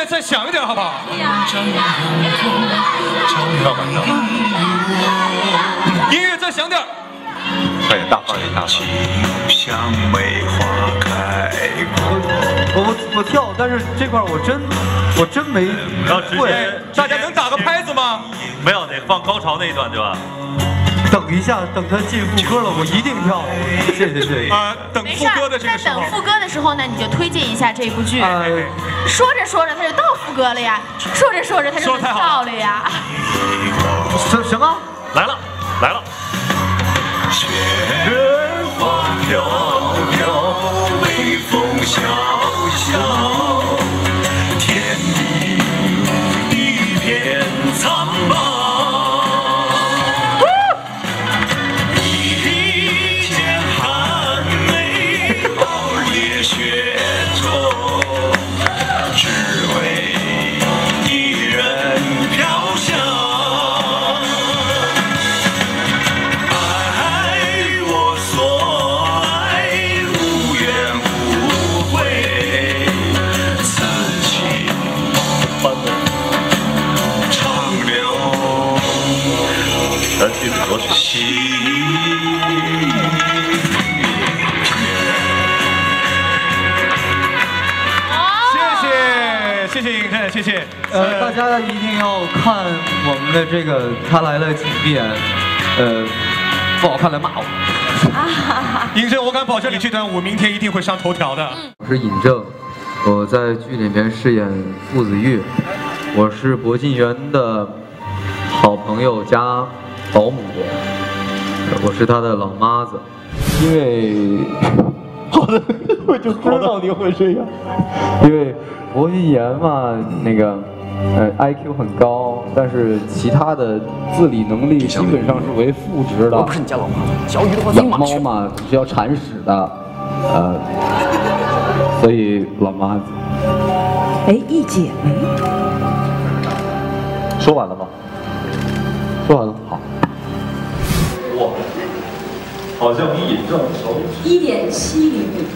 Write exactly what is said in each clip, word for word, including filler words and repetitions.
再响一点，好不好？音乐再响点。 快点大放一下。 我我我跳，但是这块我真我真没会。 大家能打个拍子吗？ 没有，得放高潮那一段，对吧？ 等一下，等他进副歌了，我一定跳。谢谢谢谢。 啊，等副歌的这个时候。 在等副歌的时候呢，你就推荐一下这部剧。说着说着他就到副歌了呀，说着说着他就到了呀。 什什么？ 来了来了。雪花飘飘，微风萧萧，天地一片苍茫。 谢谢影片，谢谢。 呃，大家一定要看我们的这个《他来了，请闭眼》。呃，不好看来骂我。 尹正，我敢保证你这段舞明天一定会上头条的。 我是尹正，我在剧里面饰演傅子玉，我是博晋元的好朋友加保姆，我是他的老妈子。因为好的，我就知道你会这样。因为博晋元嘛，那个呃 I Q 很高，但是其他的自理能力基本上是为负值的。我不是你家老妈子，小鱼的话养猫嘛是要铲屎的，呃，所以老妈子。 哎，一姐妹。 说完了吗？说完了，好。 哇，好像比尹正少一点七厘米。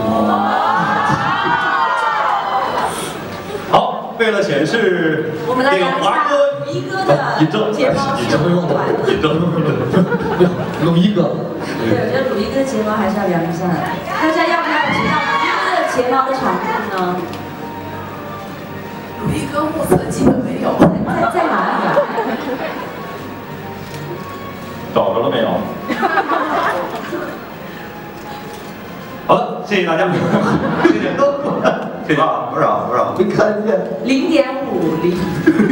好，为了显示我们来这个华哥一哥的尹正， 睫毛尹正用的，尹正鲁一哥。 对，我觉得鲁一哥的睫毛还是要量一下的。大家要不要知道鲁一哥的睫毛的长度呢？ 鲁一哥目测基本没有。 在在哪里啊？ 找着了没有？好了，谢谢大家，谢谢都，谢谢啊，不少不少，没看见。 零点五厘。